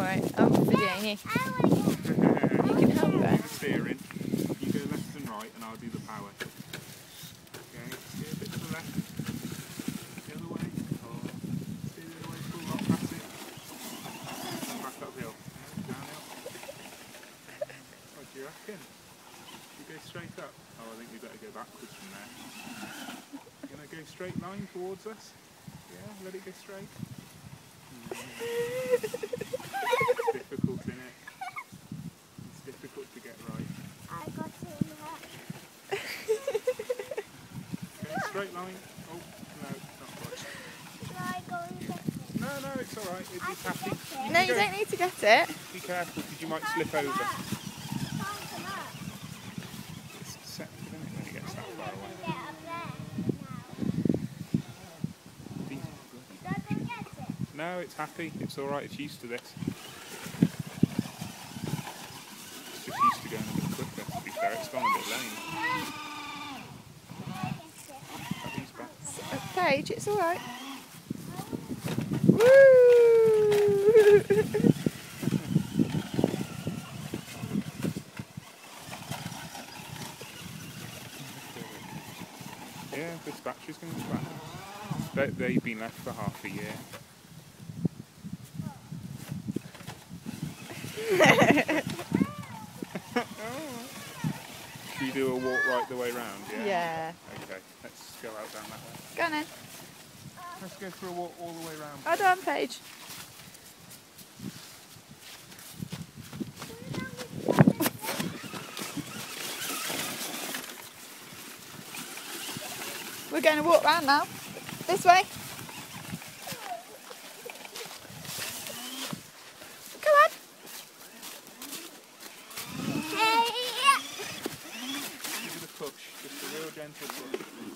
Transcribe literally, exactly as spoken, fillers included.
alright, I'm videoing you. You can help Do her. the steering. You go left and right, and I'll do the power. Okay, steer a bit to the left. The other way. Or steer the other way, pull up past it. And back uphill. Yeah, downhill. What do you reckon? You go straight up. Oh, I think we better go backwards from there. You're going to go straight line towards us? Yeah, let it go straight. It's difficult, isn't it? It's difficult to get right. I got it right. Okay, straight line. Oh, no, not quite. Should I go and get it? No, no, it's alright. It, I it's can happy. get it. No, you don't need to get it. Be careful because you might Can't slip come over. up. Can't come up. It's set, isn't it, when it gets that far away? Get up there now. Decent. Should I go and get it? No, it's happy. It's alright. It's used to this. It's just used to going a bit quicker, to be fair. It's gone a bit lame. Happy's back. Paige, it's alright. Woo! Yeah, this battery's going to be back. They, they've been left for half a year. Should we do a walk right the way round? Yeah. Yeah. Okay, let's go out down that way. Go on then. Let's go for a walk all the way round. Hold on, Paige. We're going to walk round now. This way. Come on. Hey! Give it a push, just a real gentle push.